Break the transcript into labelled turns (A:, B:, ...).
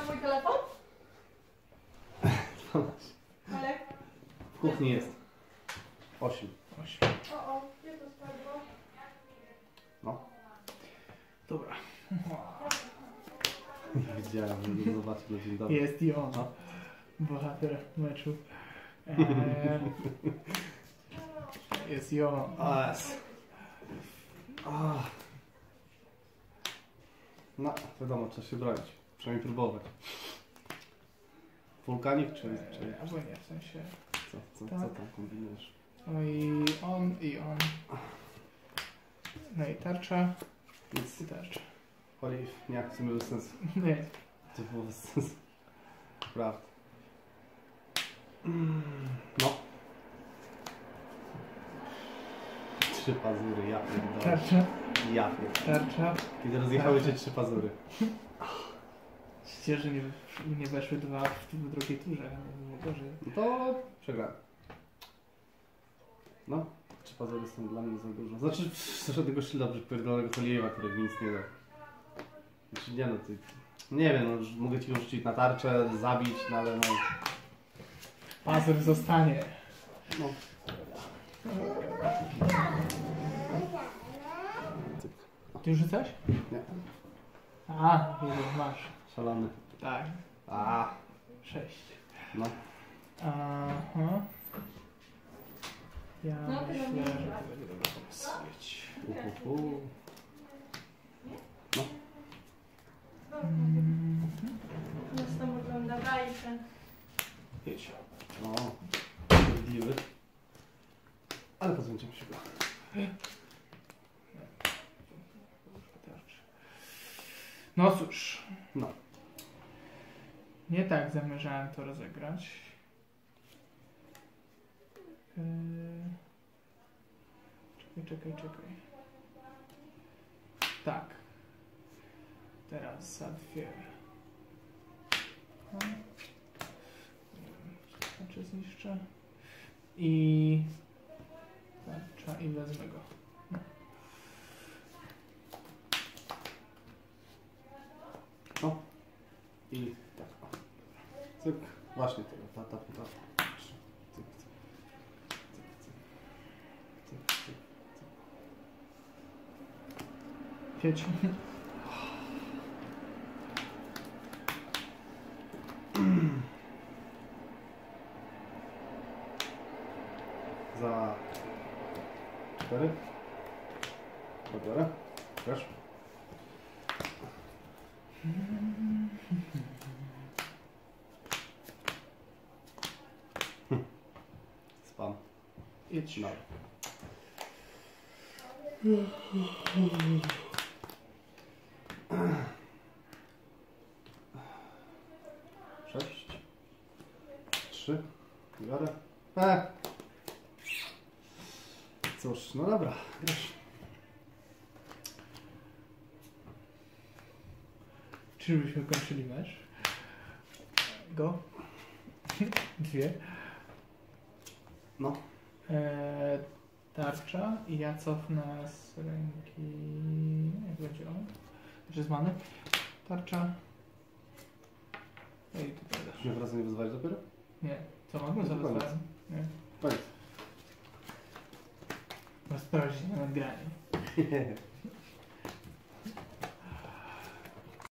A: mój telefon?
B: 12.
A: Ale...
B: W kuchni jest. 8.
A: O, gdzie to spadło?
B: No.
C: Dobra.
B: Nie wiedziałem, że zobaczyć na dzień dobry.
C: Jest i on.
B: No.
C: Bohater meczu. Jest i on.
B: No, wiadomo, trzeba się bronić. Przynajmniej próbować. Wulkanik czy...
C: Albo nie, w sensie...
B: Co
C: tak.
B: tam kombinujesz?
C: No i on. No i tarcza.
B: Nic.
C: I tarcza.
B: Oliw, nie, w sumie bez sensu.
C: Nie.
B: To było bez sensu. Prawda. No. 3 pazury, ja pierdolę.
C: Tarcza.
B: Ja pierdolę.
C: Tarcza.
B: Kiedy rozjechały się 3 pazury.
C: Myślę, że nie weszły dwa w drugiej turze. Nie było gorzej.
B: No to przegrałem. No, 3 pazury są dla mnie za dużo. Znaczy, żadnego szylda przypierdolonego Koliewa, który mi nic nie da. Znaczy, nie no, ty... Nie wiem, no, mogę ci go rzucić na tarczę, zabić, no ale no...
C: Pazur zostanie.
B: No.
C: Ty już rzucasz?
B: Nie.
C: A, jeden masz.
B: Szalony.
C: Tak.
B: A.
C: 6.
B: No.
C: Aha. Ja
A: No, ty
C: myślę,
A: do mnie
C: że to
A: wracasz.
C: będzie dobry pomysł. Jedź.
B: No.
A: Nas tam ogląda bajkę.
C: Jedź.
B: O. Sprawiedliwy. Ale pozbędziemy się go.
C: No cóż.
B: No.
C: Nie tak zamierzałem to rozegrać. Czekaj. Tak. Teraz za 2. Znaczy zniszczę. I tarcza i wezmę go.
B: No. I tak. O. Cyk. Właśnie tego. Ta. Cyk.
C: Jedź.
B: Za 4. Dobra. Wiesz? Spam.
C: Jedź.
B: No. Sześć. 3. Biorę. Cóż, no dobra. Grasz.
C: Czyżbyśmy kończyli mecz? Go? 2.
B: No.
C: Tarcza i ja cofnę z ręki. Jak będzie on? Że z many? Tarcza. I tutaj dasz.
B: Nie wraca nie wyzwałeś dopiero?
C: Nie. Co mogę
B: No to
C: zabrać?
B: koniec.
C: Nie.
B: Koniec.
C: Masz sprawdzić na nagraniu.